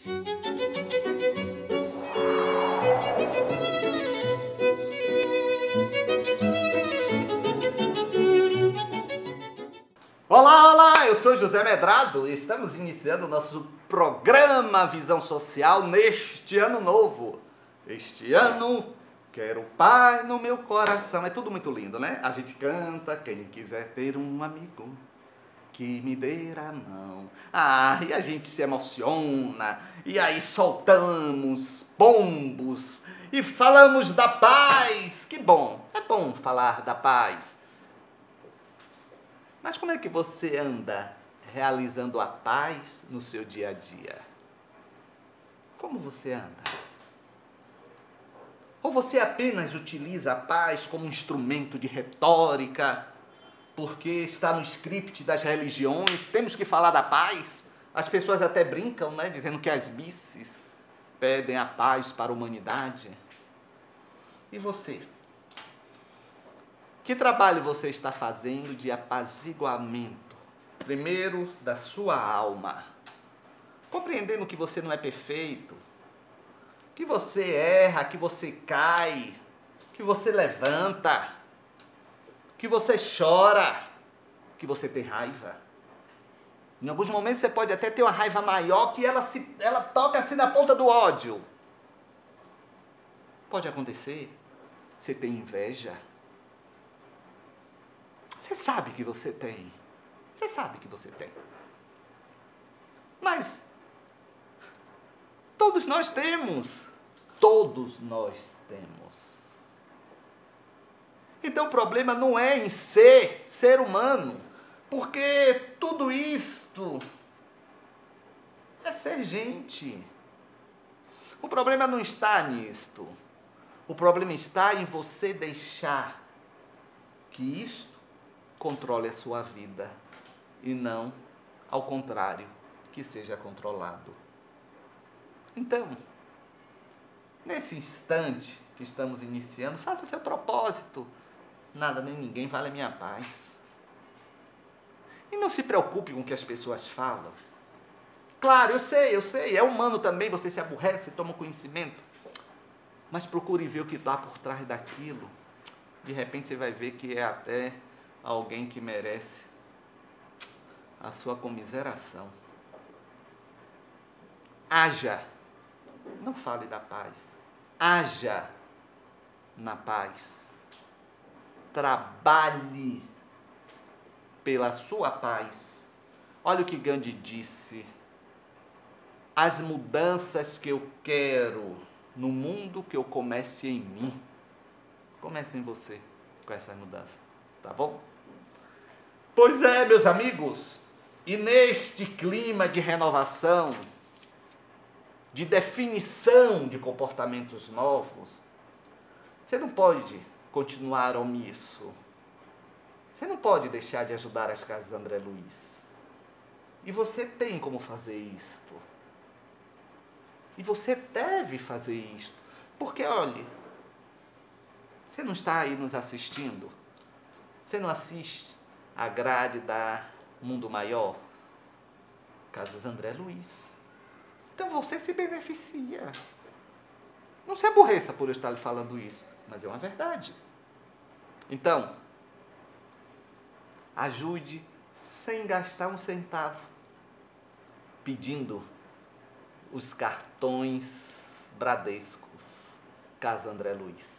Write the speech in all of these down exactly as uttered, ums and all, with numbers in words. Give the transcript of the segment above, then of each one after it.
Olá, olá, eu sou José Medrado e estamos iniciando o nosso programa Visão Social neste ano novo. Este ano, quero paz no meu coração. É tudo muito lindo, né? A gente canta, quem quiser ter um amigo que me dê a mão. Ah, e a gente se emociona, e aí soltamos pombos e falamos da paz. Que bom, é bom falar da paz. Mas como é que você anda realizando a paz no seu dia a dia? Como você anda? Ou você apenas utiliza a paz como instrumento de retórica, porque está no script das religiões, temos que falar da paz? As pessoas até brincam, né, dizendo que as misses pedem a paz para a humanidade. E você? Que trabalho você está fazendo de apaziguamento? Primeiro, da sua alma. Compreendendo que você não é perfeito, que você erra, que você cai, que você levanta, que você chora, que você tem raiva. Em alguns momentos você pode até ter uma raiva maior que ela, se, ela toca assim na ponta do ódio. Pode acontecer. Você tem inveja. Você sabe que você tem. Você sabe que você tem. Mas todos nós temos. Todos nós temos. Então o problema não é em ser ser humano, porque tudo isto é ser gente. O problema não está nisto. O problema está em você deixar que isto controle a sua vida e não, ao contrário, que seja controlado. Então, nesse instante que estamos iniciando, faça seu propósito. Nada nem ninguém vale a minha paz. E não se preocupe com o que as pessoas falam. Claro, eu sei, eu sei, é humano também, você se aborrece, toma conhecimento. Mas procure ver o que está por trás daquilo. De repente você vai ver que é até alguém que merece a sua comiseração. Haja, não fale da paz, haja na paz. Trabalhe pela sua paz. Olha o que Gandhi disse: as mudanças que eu quero no mundo, que eu comece em mim. Comece em você com essa mudança, tá bom? Pois é, meus amigos, e neste clima de renovação, de definição de comportamentos novos, você não pode continuar omisso. Você não pode deixar de ajudar as casas André Luiz. E você tem como fazer isto. E você deve fazer isto. Porque, olhe, você não está aí nos assistindo? Você não assiste a grade da Mundo Maior? Casas André Luiz. Então você se beneficia. Não se aborreça por eu estar lhe falando isso, mas é uma verdade. Então, ajude sem gastar um centavo, pedindo os cartões Bradescos, Casa André Luiz.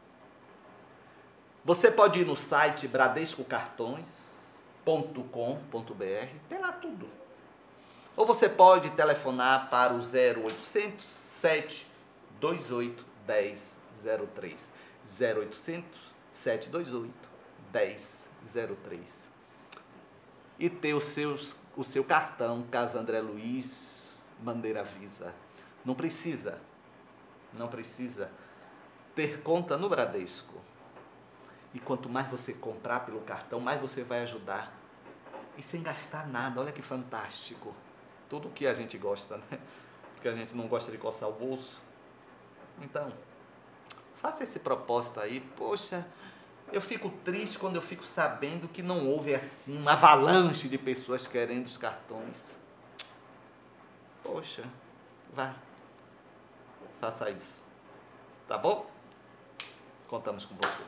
Você pode ir no site bradesco cartões ponto com ponto br, tem lá tudo. Ou você pode telefonar para o zero oitocentos, sete dois oito, dez zero três. zero oitocentos, sete dois oito, dez zero três. E ter os seus, o seu cartão Casa André Luiz, bandeira Visa. Não precisa, não precisa ter conta no Bradesco. E quanto mais você comprar pelo cartão, mais você vai ajudar. E sem gastar nada, olha que fantástico. Tudo que a gente gosta, né? Porque a gente não gosta de coçar o bolso. Então, faça esse propósito aí. Poxa, eu fico triste quando eu fico sabendo que não houve assim uma avalanche de pessoas querendo os cartões. Poxa, Vá, faça isso. Tá bom? Contamos com você.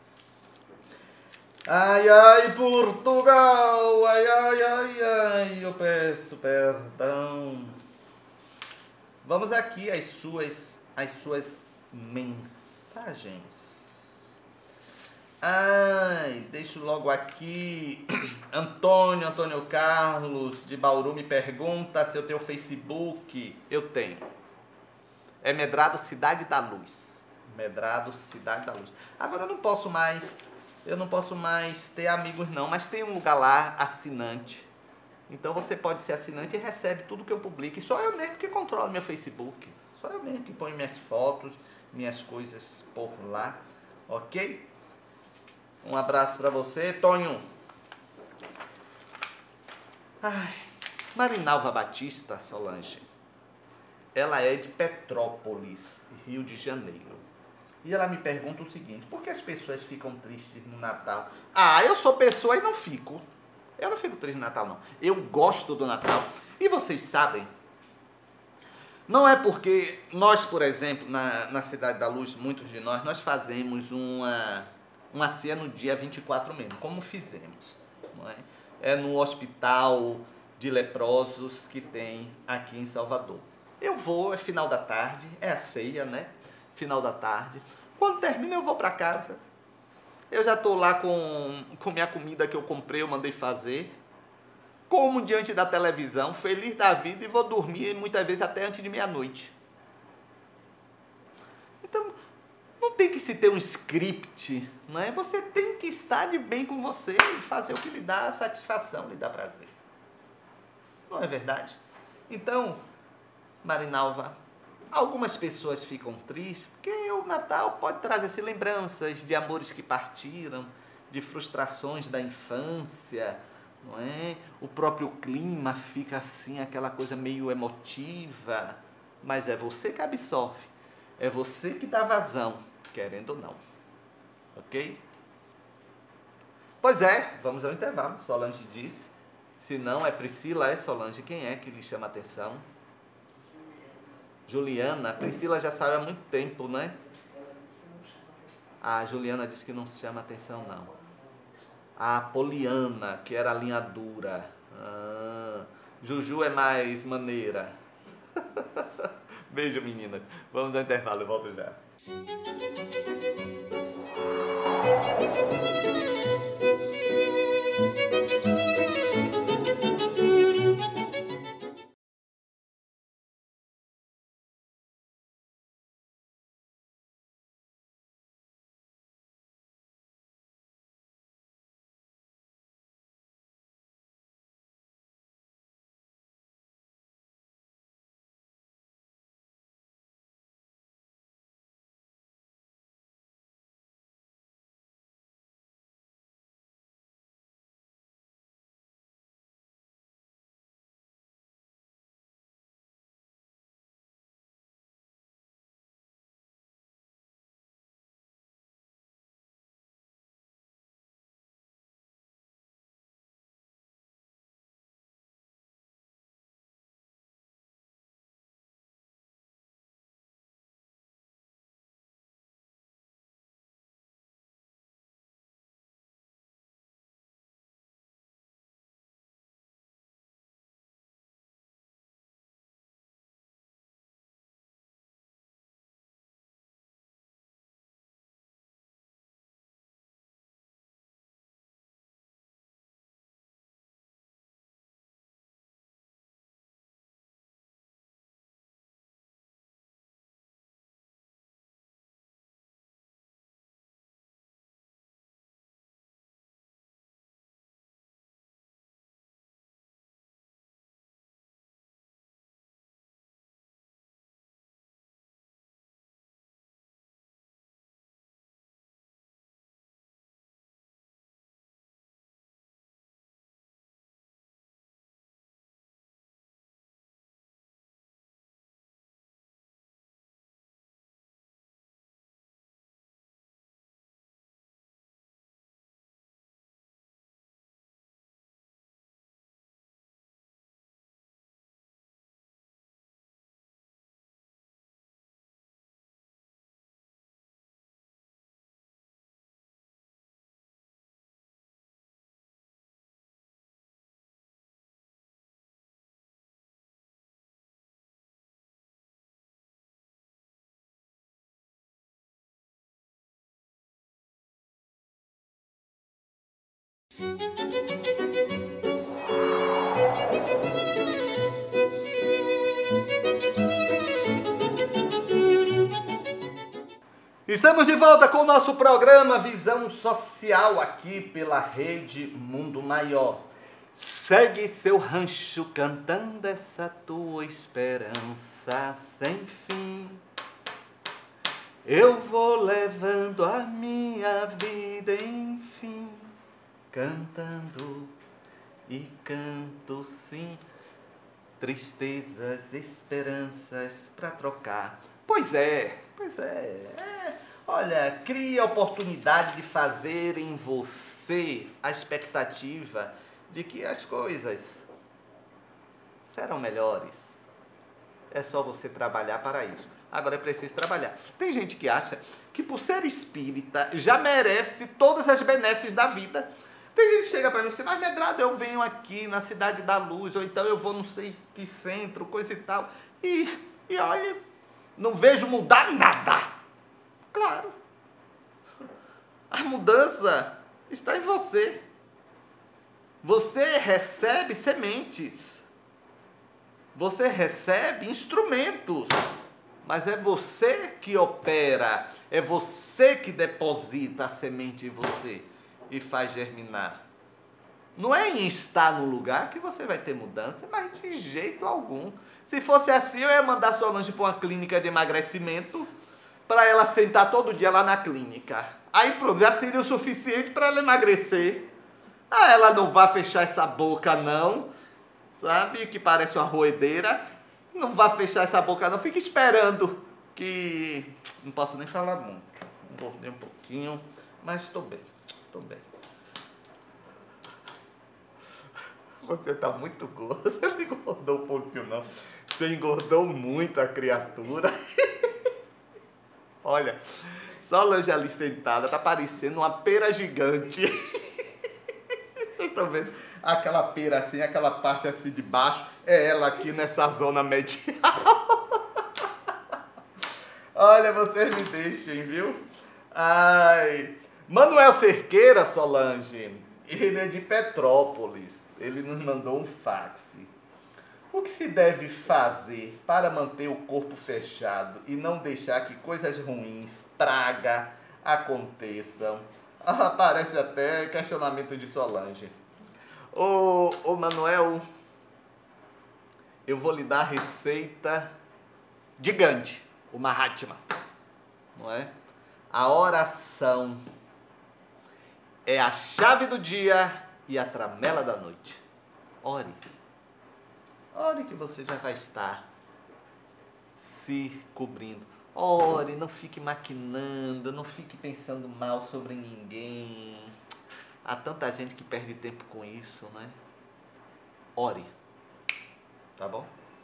Ai, ai, Portugal! Ai, ai, ai, ai, eu peço perdão. Vamos aqui às suas, às suas mensagens. Ai, deixo logo aqui. Antônio, Antônio Carlos, de Bauru, me pergunta se eu tenho Facebook. Eu tenho. É Medrado Cidade da Luz. Medrado Cidade da Luz. Agora eu não posso mais, eu não posso mais ter amigos não, mas tem um lugar lá, assinante. Então você pode ser assinante e recebe tudo que eu publico. E só eu mesmo que controlo meu Facebook. Só eu mesmo que ponho minhas fotos, minhas coisas por lá. Ok? Um abraço para você, Tonho. Ai, Marinalva Batista, Solange. Ela é de Petrópolis, Rio de Janeiro. E ela me pergunta o seguinte: por que as pessoas ficam tristes no Natal? Ah, eu sou pessoa e não fico. Eu não fico triste no Natal, não. Eu gosto do Natal. E vocês sabem, não é porque nós, por exemplo, na, na Cidade da Luz, muitos de nós, nós fazemos uma, uma ceia no dia vinte e quatro mesmo, como fizemos. Não é? É no hospital de leprosos que tem aqui em Salvador. Eu vou, é final da tarde, é a ceia, né? Final da tarde. Quando termina, eu vou para casa. Eu já estou lá com, com minha comida que eu comprei, eu mandei fazer. Como diante da televisão, feliz da vida, e vou dormir muitas vezes até antes de meia-noite. Então, não tem que se ter um script, não é? Você tem que estar de bem com você e fazer o que lhe dá satisfação, lhe dá prazer. Não é verdade? Então, Marinalva, algumas pessoas ficam tristes porque o Natal pode trazer assim, lembranças de amores que partiram, de frustrações da infância, não é? O próprio clima fica assim, aquela coisa meio emotiva, mas é você que absorve, é você que dá vazão, querendo ou não, ok? Pois é, vamos ao intervalo, Solange disse. Se não é Priscila, é Solange, quem é que lhe chama a atenção? Juliana, a Priscila já saiu há muito tempo, né? A Juliana disse que não se chama atenção, não. A Poliana, que era a linha dura. Ah, Juju é mais maneira. Beijo, meninas. Vamos ao intervalo, eu volto já. Estamos de volta com o nosso programa Visão Social aqui pela Rede Mundo Maior. Segue seu rancho cantando essa tua esperança sem fim. Eu vou levando a minha vida, enfim, cantando e canto sim, tristezas, esperanças pra trocar. Pois é, pois é, é. Olha, cria a oportunidade de fazer em você a expectativa de que as coisas serão melhores. É só você trabalhar para isso. Agora é preciso trabalhar. Tem gente que acha que por ser espírita já merece todas as benesses da vida. Tem gente que chega para mim e diz, mas Medrado, eu venho aqui na Cidade da Luz, ou então eu vou não sei que centro, coisa e tal, e, e olha, não vejo mudar nada. Claro. A mudança está em você. Você recebe sementes. Você recebe instrumentos. Mas é você que opera, é você que deposita a semente em você e faz germinar. Não é em estar no lugar que você vai ter mudança, mas de jeito algum. Se fosse assim, eu ia mandar Solange para uma clínica de emagrecimento para ela sentar todo dia lá na clínica. Aí pronto, já seria o suficiente para ela emagrecer. Ah, ela não vai fechar essa boca não, sabe, que parece uma roedeira. Não vá fechar essa boca não, fica esperando que... Não posso nem falar muito. Engordei um pouquinho, mas estou bem, estou bem. Você está muito gordo, você não engordou um pouquinho não. Você engordou muito a criatura. Olha, Solange ali sentada, tá parecendo uma pera gigante. Vocês estão vendo? Aquela pera assim, aquela parte assim de baixo, é ela aqui nessa zona medial. Olha, vocês me deixem, viu? Ai, Manuel Cerqueira, Solange, ele é de Petrópolis. Ele nos mandou um fax. O que se deve fazer para manter o corpo fechado e não deixar que coisas ruins, praga, aconteçam? Ah, parece até questionamento de Solange. Ô, ô Manuel, eu vou lhe dar a receita de Gandhi, o Mahatma, não é? A oração é a chave do dia e a tramela da noite. Ore. Ore que você já vai estar se cobrindo. Ore, não fique maquinando, não fique pensando mal sobre ninguém. Há tanta gente que perde tempo com isso, né? Ore. Tá bom?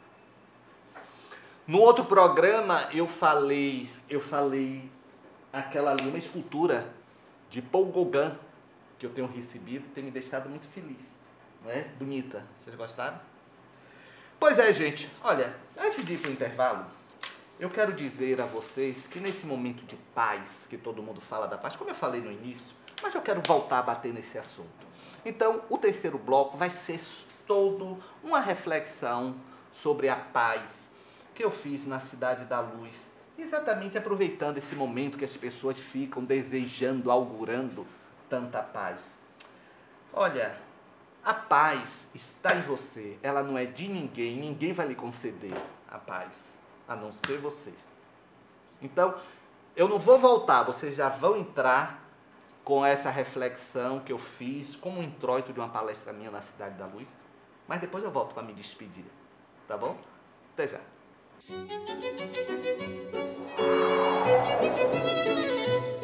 No outro programa eu falei, eu falei aquela ali, uma escultura de Paul Gauguin que eu tenho recebido e tem me deixado muito feliz. Não é? Bonita. Vocês gostaram? Pois é, gente. Olha, antes de ir para o intervalo, eu quero dizer a vocês que nesse momento de paz, que todo mundo fala da paz, como eu falei no início, mas eu quero voltar a bater nesse assunto. Então, o terceiro bloco vai ser todo uma reflexão sobre a paz que eu fiz na Cidade da Luz, exatamente aproveitando esse momento que as pessoas ficam desejando, augurando tanta paz. Olha, a paz está em você, ela não é de ninguém, ninguém vai lhe conceder a paz, a não ser você. Então, eu não vou voltar, vocês já vão entrar com essa reflexão que eu fiz como um introito de uma palestra minha na Cidade da Luz, mas depois eu volto para me despedir, tá bom? Até já.